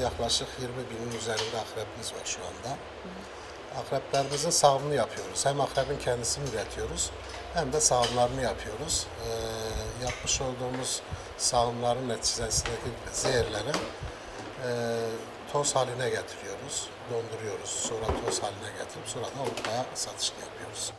yaklaşık 20 binin üzerinde akrepimiz var şu anda. Akreplerimizin sağımını yapıyoruz. Hem akrebin kendisini üretiyoruz hem de sağımlarını yapıyoruz. Yapmış olduğumuz sağımların neticesindeki zehirleri toz haline getiriyoruz, donduruyoruz. Sonra toz haline getirip sonra da Avrupa'ya satışını yapıyoruz.